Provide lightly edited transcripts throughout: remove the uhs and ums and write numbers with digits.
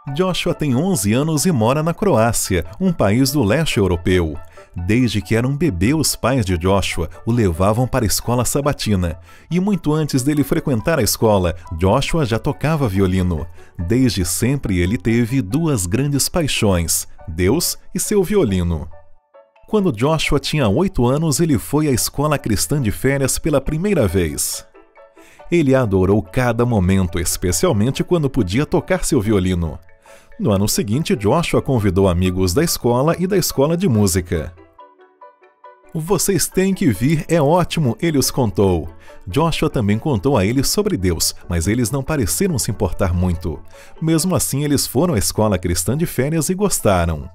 Joshua tem 11 anos e mora na Croácia, um país do leste europeu. Desde que era um bebê, os pais de Joshua o levavam para a escola sabatina. E muito antes dele frequentar a escola, Joshua já tocava violino. Desde sempre ele teve duas grandes paixões: Deus e seu violino. Quando Joshua tinha 8 anos, ele foi à escola cristã de férias pela primeira vez. Ele adorou cada momento, especialmente quando podia tocar seu violino. No ano seguinte, Joshua convidou amigos da escola e da escola de música. "Vocês têm que vir, é ótimo", ele os contou. Joshua também contou a eles sobre Deus, mas eles não pareceram se importar muito. Mesmo assim, eles foram à escola cristã de férias e gostaram.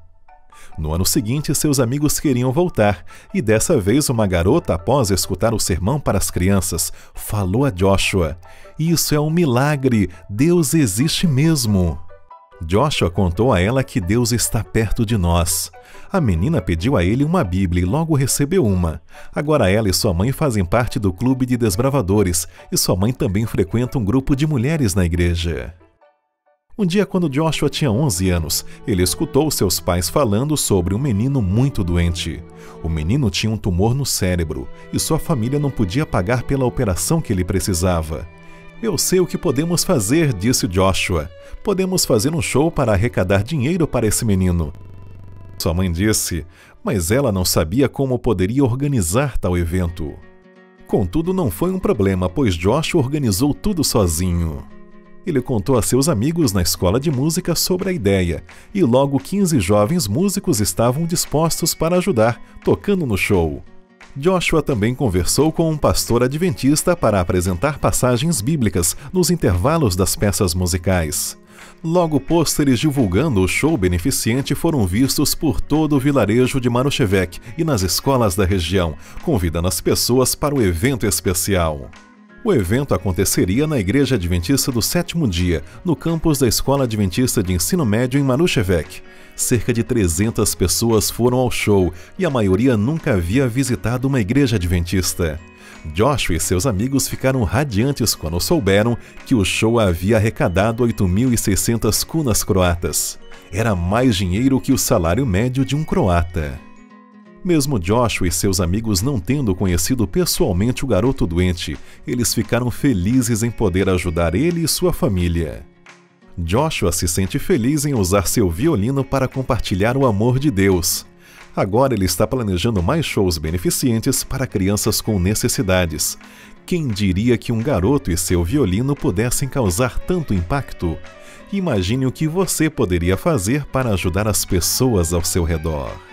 No ano seguinte, seus amigos queriam voltar, e dessa vez uma garota, após escutar o sermão para as crianças, falou a Joshua: "Isso é um milagre, Deus existe mesmo." Joshua contou a ela que Deus está perto de nós. A menina pediu a ele uma Bíblia e logo recebeu uma. Agora ela e sua mãe fazem parte do clube de desbravadores, e sua mãe também frequenta um grupo de mulheres na igreja. Um dia, quando Joshua tinha 11 anos, ele escutou seus pais falando sobre um menino muito doente. O menino tinha um tumor no cérebro, e sua família não podia pagar pela operação que ele precisava. "Eu sei o que podemos fazer", disse Joshua. "Podemos fazer um show para arrecadar dinheiro para esse menino." Sua mãe disse, mas ela não sabia como poderia organizar tal evento. Contudo, não foi um problema, pois Joshua organizou tudo sozinho. Ele contou a seus amigos na escola de música sobre a ideia, e logo 15 jovens músicos estavam dispostos para ajudar, tocando no show. Joshua também conversou com um pastor adventista para apresentar passagens bíblicas nos intervalos das peças musicais. Logo, pôsteres divulgando o show beneficente foram vistos por todo o vilarejo de Marushevek e nas escolas da região, convidando as pessoas para o evento especial. O evento aconteceria na Igreja Adventista do Sétimo Dia, no campus da Escola Adventista de Ensino Médio em Marushevek. Cerca de 300 pessoas foram ao show e a maioria nunca havia visitado uma igreja adventista. Joshua e seus amigos ficaram radiantes quando souberam que o show havia arrecadado 8.600 kunas croatas. Era mais dinheiro que o salário médio de um croata. Mesmo Joshua e seus amigos não tendo conhecido pessoalmente o garoto doente, eles ficaram felizes em poder ajudar ele e sua família. Joshua se sente feliz em usar seu violino para compartilhar o amor de Deus. Agora ele está planejando mais shows beneficentes para crianças com necessidades. Quem diria que um garoto e seu violino pudessem causar tanto impacto? Imagine o que você poderia fazer para ajudar as pessoas ao seu redor.